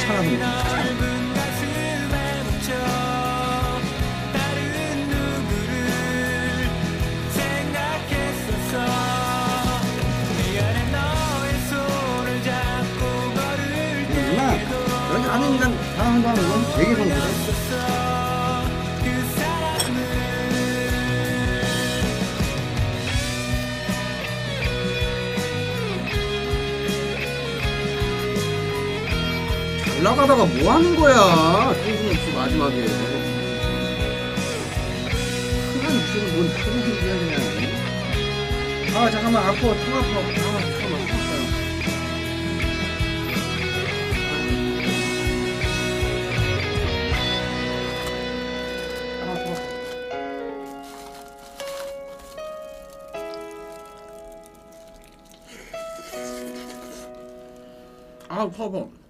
귀찮아서 누나 여기 아는 인간 당한다는 건 되게 성공해. 올라가다가 뭐 하는 거야? 정신없이 마지막에. 흔한 무슨 뭔 그런 소리야 그냥. 아 잠깐만 아파 통 아파. 아 잠깐만 아파요. 아 아파. 아 아파.